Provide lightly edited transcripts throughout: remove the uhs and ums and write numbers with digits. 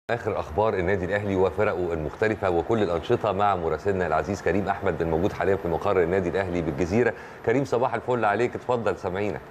اخر اخبار النادي الاهلي وفرقه المختلفه وكل الانشطه مع مراسلنا العزيز كريم احمد الموجود حاليا في مقر النادي الاهلي بالجزيره. كريم صباح الفل عليك، اتفضل سامعينك.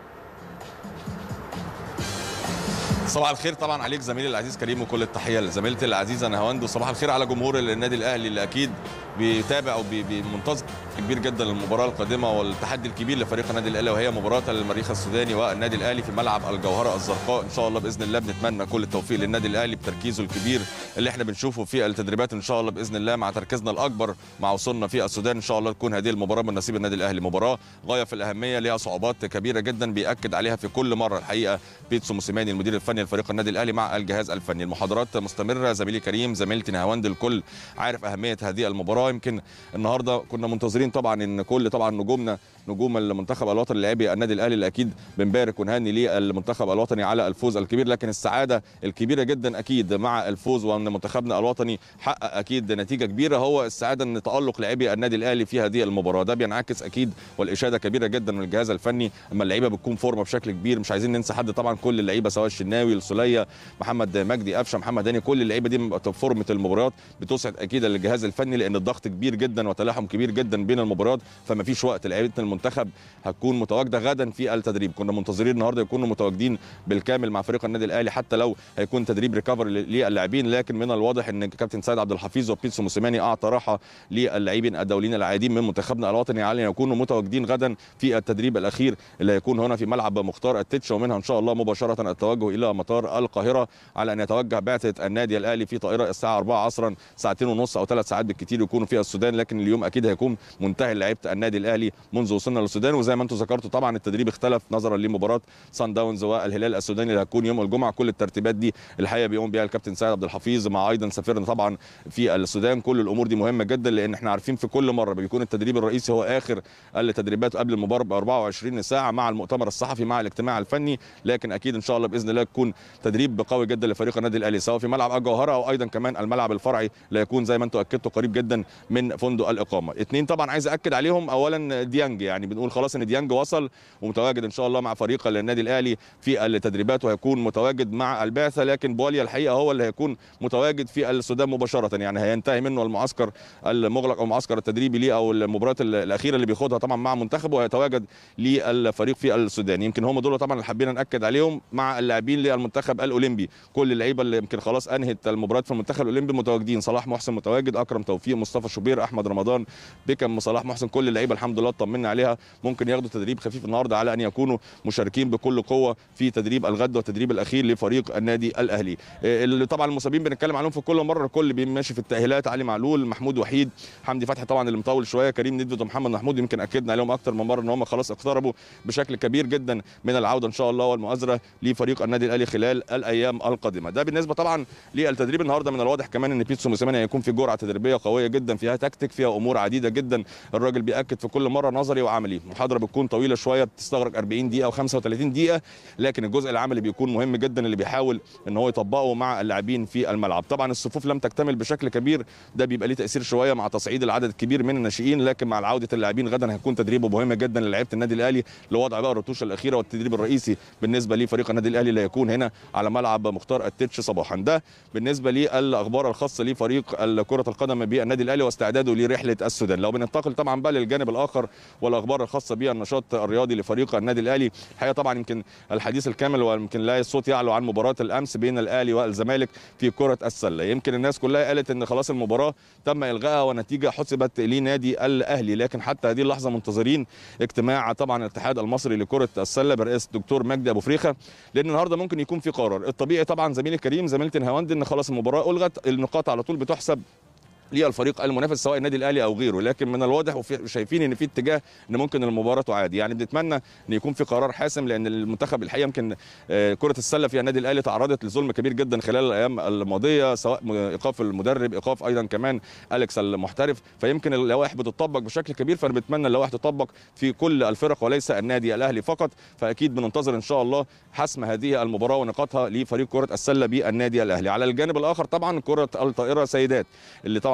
صباح الخير طبعا عليك زميلي العزيز كريم، وكل التحيه لزميلتي العزيزه نهاوند، وصباح الخير على جمهور النادي الاهلي اللي اكيد بيتابع وبمنتظر كبير جدا للمباراه القادمه والتحدي الكبير لفريق النادي الاهلي، وهي مباراه المريخ السوداني والنادي الاهلي في ملعب الجوهره الزرقاء. ان شاء الله باذن الله بنتمنى كل التوفيق للنادي الاهلي بتركيزه الكبير اللي احنا بنشوفه في التدريبات ان شاء الله باذن الله، مع تركيزنا الاكبر مع وصولنا في السودان. ان شاء الله تكون هذه المباراه من نصيب النادي الاهلي، مباراه غايه في الاهميه ليها صعوبات كبيره جدا بياكد عليها في كل مره الحقيقه بيتسو موسيماني المدير الفني لفريق النادي الاهلي مع الجهاز الفني. المحاضرات مستمره زميلي كريم، زميلتي نهاوند، الكل عارف اهميه هذه المباراه. يمكن النهارده كنا منتظرين طبعا ان كل طبعا نجوم المنتخب الوطني لاعبي النادي الاهلي اللي اكيد بنبارك ونهني للمنتخب الوطني على الفوز الكبير، لكن السعاده الكبيره جدا اكيد مع الفوز وان منتخبنا الوطني حقق اكيد نتيجه كبيره، هو السعاده ان تالق لاعبي النادي الاهلي في هذه المباراه. ده بينعكس اكيد والاشاده كبيره جدا من الجهاز الفني اما اللعيبه بتكون فورمه بشكل كبير. مش عايزين ننسى حد طبعا، كل اللعيبه سواء الشناوي، السوليه، محمد مجدي، قفشه، محمد هاني، كل اللعيبه دي فورمه المباريات بتسعد اكيد الجهاز الفني، لان الضغط كبير جدا وتلاحم كبير جدا بين المباريات، فما فيش وقت. لعيبه المنتخب هتكون متواجده غدا في التدريب. كنا منتظرين النهارده يكونوا متواجدين بالكامل مع فريق النادي الاهلي، حتى لو هيكون تدريب ريكفر للاعبين، لكن من الواضح ان كابتن سيد عبد الحفيظ وبيتسو موسيماني اعطى راحه للاعبين الدوليين العاديين من منتخبنا الوطني على ان يكونوا متواجدين غدا في التدريب الاخير اللي هيكون هنا في ملعب مختار التتش، ومنها ان شاء الله مباشره التوجه الى مطار القاهره على ان يتوجه بعثه النادي الاهلي في طائره الساعه 4 عصرا، ساعتين ونص او 3 ساعات بالكثير يكونوا في السودان. لكن اليوم اكيد هيكون منتهي لعيبه النادي الاهلي منذ وصولنا للسودان. وزي ما انتم ذكرتوا طبعا التدريب اختلف نظرا لمباراه سان داونز والهلال السوداني اللي هتكون يوم الجمعه. كل الترتيبات دي الحقيقه بيقوم بيها الكابتن سيد عبد الحفيظ مع ايضا سفيرنا طبعا في السودان. كل الامور دي مهمه جدا، لان احنا عارفين في كل مره بيكون التدريب الرئيسي هو اخر التدريبات قبل المباراه ب 24 ساعه مع المؤتمر الصحفي مع الاجتماع الفني. لكن اكيد ان شاء الله باذن الله يكون تدريب قوي جدا لفريق النادي الاهلي سواء في ملعب الجوهره او ايضا كمان الملعب الفرعي اللي هيكون زي ما انتم اكدتوا قريب جدا من فندق الاقامه. اثنين طبعا عايز اكد عليهم، اولا ديانج، يعني بنقول خلاص ان ديانج وصل ومتواجد ان شاء الله مع فريق النادي الاهلي في التدريبات وهيكون متواجد مع البعثه. لكن بواليا الحقيقه هو اللي هيكون متواجد في السودان مباشره، يعني هينتهي منه المعسكر المغلق او المعسكر التدريبي ليه او المباريات الاخيره اللي بياخدها طبعا مع منتخبه، وهيتواجد للفريق في السودان. يمكن هم دول طبعا اللي حابين ناكد عليهم مع اللاعبين للمنتخب الاولمبي. كل اللعيبه اللي يمكن خلاص انهت المباريات في المنتخب الاولمبي متواجدين، صلاح محسن متواجد، اكرم توفيق، مصطفى شوبير، احمد رمضان، بيكم، صلاح محسن، كل اللعيبه الحمد لله اطمنا عليها ممكن ياخدوا تدريب خفيف النهارده على ان يكونوا مشاركين بكل قوه في تدريب الغد والتدريب الاخير لفريق النادي الاهلي. اللي طبعا المصابين بنتكلم عليهم في كل مره، الكل ماشي في التاهيلات، علي معلول، محمود وحيد، حمدي فتحي طبعا اللي مطول شويه، كريم ندفد ومحمد محمود يمكن اكدنا عليهم اكتر من مره ان هم خلاص اقتربوا بشكل كبير جدا من العوده ان شاء الله والمؤازره لفريق النادي الاهلي خلال الايام القادمه. ده بالنسبه طبعا للتدريب النهارده. من الواضح كمان ان بيتسو موسيماني هيكون في جرعه تدريبيه قويه جدا فيها تكتيك، فيها امور عديده جدا الراجل بياكد في كل مره نظري وعملي. المحاضره بتكون طويله شويه بتستغرق 40 دقيقه او 35 دقيقه، لكن الجزء العملي بيكون مهم جدا اللي بيحاول ان هو يطبقه مع اللاعبين في الملعب. طبعا الصفوف لم تكتمل بشكل كبير، ده بيبقى ليه تاثير شويه مع تصعيد العدد الكبير من الناشئين، لكن مع عوده اللاعبين غدا هيكون تدريبه مهم جدا للاعيبه النادي الاهلي لوضع بقى الرتوشه الاخيره والتدريب الرئيسي بالنسبه لفريق النادي الاهلي اللي هيكون هنا على ملعب مختار التتش صباحا. ده بالنسبه للاخبار الخاصه لفريق كره القدم بالنادي الاهلي واستعداده لرحله السودان. لو بننتقل طبعا بقى للجانب الاخر والاخبار الخاصه بالنشاط الرياضي لفريق النادي الاهلي، الحقيقه طبعا يمكن الحديث الكامل ويمكن لا الصوت يعلو عن مباراه الامس بين الاهلي والزمالك في كره السله. يمكن الناس كلها قالت ان خلاص المباراه تم الغائها ونتيجه حسبت لنادي الاهلي، لكن حتى هذه اللحظه منتظرين اجتماع طبعا الاتحاد المصري لكره السله برئاسه الدكتور مجدي ابو فريخه، لان النهارده ممكن يكون في قرار. الطبيعي طبعا زميلي الكريم زميلتي نهاوند ان خلاص المباراه الغت، النقاط على طول بتحسب للفريق المنافس سواء النادي الاهلي او غيره، لكن من الواضح وشايفين ان في اتجاه ان ممكن المباراه تعاد. يعني بنتمنى ان يكون في قرار حاسم، لان المنتخب الحقيقه يمكن كره السله في النادي الاهلي تعرضت لظلم كبير جدا خلال الايام الماضيه، سواء ايقاف المدرب، ايقاف ايضا كمان اليكس المحترف، فيمكن اللوائح بتطبق بشكل كبير، فانا بتمنى اللوائح تطبق في كل الفرق وليس النادي الاهلي فقط. فاكيد بننتظر ان شاء الله حسم هذه المباراه ونقاطها لفريق كره السله بالنادي الاهلي. على الجانب الاخر طبعا كره الطائره سيدات اللي طبعا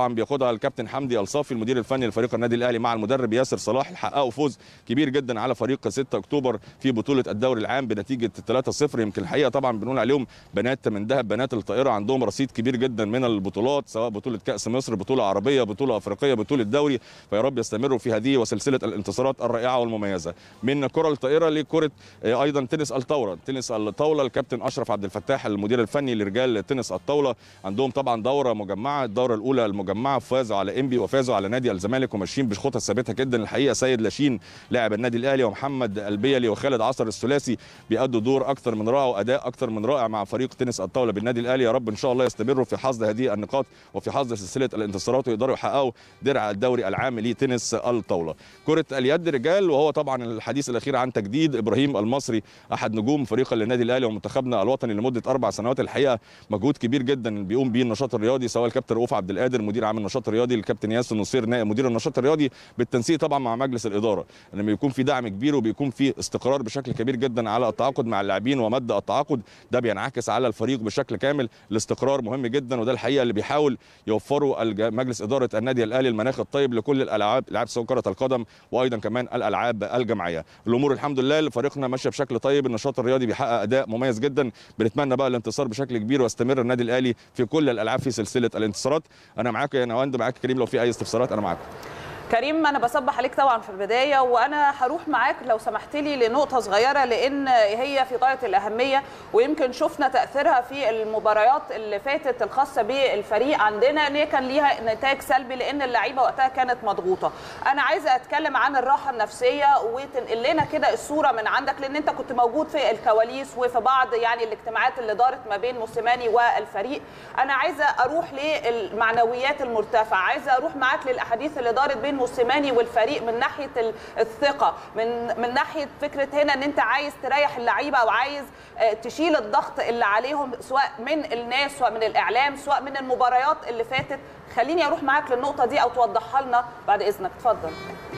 طبعا بياخدها الكابتن حمدي الصافي المدير الفني لفريق النادي الاهلي مع المدرب ياسر صلاح، حققوا فوز كبير جدا على فريق 6 اكتوبر في بطوله الدوري العام بنتيجه 3-0. يمكن الحقيقه طبعا بنقول عليهم بنات من دهب، بنات الطائره، عندهم رصيد كبير جدا من البطولات، سواء بطوله كاس مصر، بطوله عربيه، بطوله افريقيه، بطوله دوري، فيا رب يستمروا في هذه وسلسله الانتصارات الرائعه والمميزه. من كره الطائره لكره ايضا تنس الطاوله، الكابتن اشرف عبد الفتاح المدير الفني لرجال تنس الطاوله، عندهم طبعا دوره مجمعه، الدوره الاولى المجمعه فازوا على انبي وفازوا على نادي الزمالك وماشيين بخطى ثابته جدا. الحقيقه سيد لاشين لاعب النادي الاهلي ومحمد البيلي وخالد عصر الثلاثي بيأدوا دور اكثر من رائع واداء اكثر من رائع مع فريق تنس الطاوله بالنادي الاهلي. يا رب ان شاء الله يستمروا في حصد هذه النقاط وفي حصد سلسله الانتصارات ويقدروا يحققوا درع الدوري العام لتنس الطاوله. كره اليد رجال، وهو طبعا الحديث الاخير عن تجديد ابراهيم المصري احد نجوم فريق النادي الاهلي ومنتخبنا الوطني لمده 4 سنوات. الحقيقه مجهود كبير جدا بيقوم به النشاط الرياضي، سواء الكابتن رؤوف عبد القادر مدير عام النشاط الرياضي، الكابتن ياسر نصير نائب مدير النشاط الرياضي، بالتنسيق طبعا مع مجلس الاداره، لما بيكون في دعم كبير وبيكون في استقرار بشكل كبير جدا على التعاقد مع اللاعبين ومد التعاقد، ده بينعكس على الفريق بشكل كامل. الاستقرار مهم جدا، وده الحقيقه اللي بيحاول يوفره مجلس اداره النادي الاهلي، المناخ الطيب لكل الالعاب، العاب سواء كره القدم وايضا كمان الالعاب الجماعيه. الامور الحمد لله لفريقنا ماشيه بشكل طيب، النشاط الرياضي بيحقق اداء مميز جدا، بنتمنى بقى الانتصار بشكل كبير ويستمر النادي الاهلي في كل الالعاب في سلسله الانتصارات. انا معاك يا نواند، معاك كريم، لو في اي استفسارات انا معاك. كريم، أنا بصبح عليك طبعا في البداية، وأنا هروح معاك لو سمحت لي لنقطة صغيرة لأن هي في غاية الأهمية، ويمكن شفنا تأثيرها في المباريات اللي فاتت الخاصة بالفريق عندنا، إن هي كان ليها نتائج سلبي لأن اللعيبة وقتها كانت مضغوطة. أنا عايزة أتكلم عن الراحة النفسية وتنقل لنا كده الصورة من عندك، لأن أنت كنت موجود في الكواليس وفي بعض يعني الاجتماعات اللي دارت ما بين موسيماني والفريق. أنا عايزة أروح للمعنويات المرتفعة، عايزة أروح معاك للأحاديث اللي دارت بين موسيماني والفريق من ناحيه الثقه، من ناحيه فكره هنا ان انت عايز تريح اللعيبه او عايز تشيل الضغط اللي عليهم، سواء من الناس سواء من الاعلام سواء من المباريات اللي فاتت. خليني اروح معاك للنقطه دي او توضحها لنا بعد اذنك، اتفضل.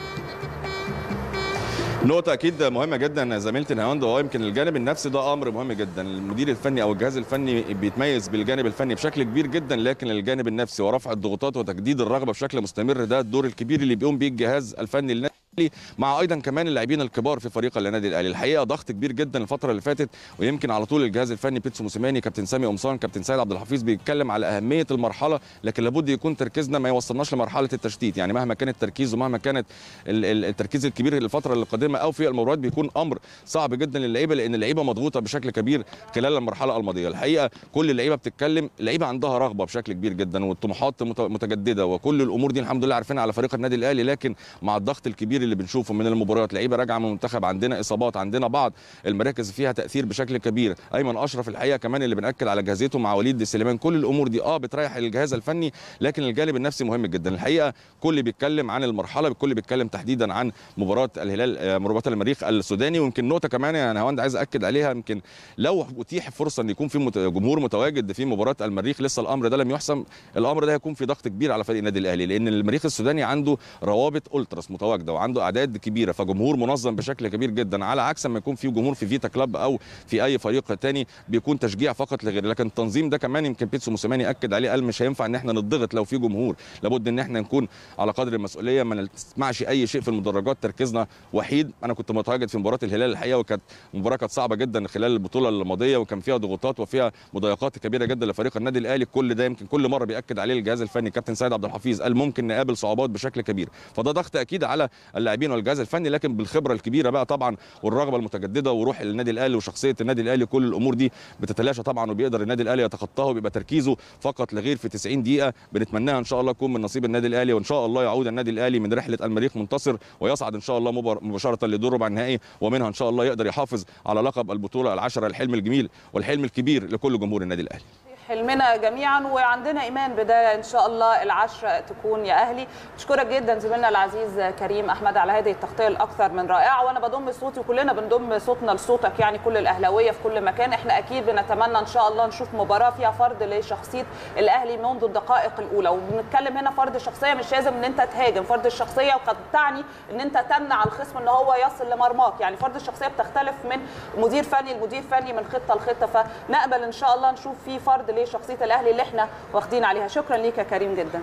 نقطة أكيد مهمة جدا زميلتي نهاوند، وهو يمكن الجانب النفسي ده أمر مهم جدا. المدير الفني أو الجهاز الفني بيتميز بالجانب الفني بشكل كبير جدا، لكن الجانب النفسي ورفع الضغوطات وتجديد الرغبة بشكل مستمر ده الدور الكبير اللي بيقوم بيه الجهاز الفني للنادي، مع ايضا كمان اللاعبين الكبار في فريق النادي الاهلي. الحقيقه ضغط كبير جدا الفتره اللي فاتت، ويمكن على طول الجهاز الفني بيتسو موسيماني، كابتن سامي قمصان، كابتن سيد عبد الحفيظ بيتكلم على اهميه المرحله، لكن لابد يكون تركيزنا ما يوصلناش لمرحله التشتيت. يعني مهما كان التركيز ومهما كانت التركيز الكبير الفتره القادمه او في المباريات بيكون امر صعب جدا للعيبه، لان اللعيبه مضغوطه بشكل كبير خلال المرحله الماضيه. الحقيقه كل اللعيبه بتتكلم، اللعيبه عندها رغبه بشكل كبير جدا والطموحات متجدده، وكل الامور دي الحمد لله عارفينها على فريق النادي الاهلي، لكن مع الضغط الكبير اللي بنشوفه من المباريات، لعيبه راجعه من المنتخب، عندنا اصابات، عندنا بعض المراكز فيها تاثير بشكل كبير، ايمن اشرف الحقيقه كمان اللي بناكد على جاهزيته مع وليد سليمان، كل الامور دي بتريح الجهاز الفني، لكن الجانب النفسي مهم جدا. الحقيقه كل بيتكلم عن المرحله، الكل بيتكلم تحديدا عن مباراه الهلال، مباراه المريخ السوداني. ويمكن نقطه كمان يا نهاوند عايز اكد عليها، يمكن لو اتيح فرصه ان يكون في جمهور متواجد في مباراه المريخ، لسه الامر ده لم يحسم، الامر ده هيكون في ضغط كبير على فريق النادي الاهلي، لان المريخ السوداني عنده روابط التراس متواجده وعنده اعداد كبيره، فجمهور منظم بشكل كبير جدا، على عكس ما يكون في جمهور في فيتا كلاب او في اي فريق ثاني بيكون تشجيع فقط لغير. لكن التنظيم ده كمان يمكن بيتسو موسيماني اكد عليه، قال مش هينفع ان احنا نضغط لو في جمهور، لابد ان احنا نكون على قدر المسؤوليه، ما نسمعش اي شيء في المدرجات، تركيزنا وحيد. انا كنت متواجد في مباراه الهلال الحقيقه، وكانت مباراه كانت صعبه جدا خلال البطوله الماضيه، وكان فيها ضغوطات وفيها مضايقات كبيره جدا لفريق النادي الاهلي. كل ده يمكن كل مره بياكد عليه الجهاز الفني كابتن سيد عبد الحفيظ، قال ممكن نقابل صعوبات بشكل كبير، فده ضغط اكيد على اللاعبين والجهاز الفني، لكن بالخبره الكبيره بقى طبعا والرغبه المتجدده وروح النادي الاهلي وشخصيه النادي الاهلي، كل الامور دي بتتلاشى طبعا، وبيقدر النادي الاهلي يتخطاها وبيبقى تركيزه فقط لغير في 90 دقيقه بنتمناها ان شاء الله تكون من نصيب النادي الاهلي، وان شاء الله يعود النادي الاهلي من رحله المريخ منتصر ويصعد ان شاء الله مباشره لدور ربع النهائي، ومنها ان شاء الله يقدر يحافظ على لقب البطوله العشره، الحلم الجميل والحلم الكبير لكل جمهور النادي الاهلي. حلمنا جميعا وعندنا ايمان بده ان شاء الله العشره تكون يا اهلي. بشكرك جدا زميلنا العزيز كريم احمد على هذه التغطيه الاكثر من رائعه، وانا بضم صوتي وكلنا بنضم صوتنا لصوتك، يعني كل الاهلاويه في كل مكان، احنا اكيد بنتمنى ان شاء الله نشوف مباراه فيها فرض لشخصيه الاهلي منذ الدقائق الاولى، وبنتكلم هنا فرض الشخصيه مش لازم ان انت تهاجم، فرض الشخصيه وقد تعني ان انت تمنع الخصم ان هو يصل لمرماك، يعني فرض الشخصيه بتختلف من مدير فني لمدير فني، من خطه لخطه، فنقبل ان شاء الله نشوف في فرض لشخصيه الاهلي اللي احنا واخدين عليها. شكرا ليك يا كريم جدا.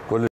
كل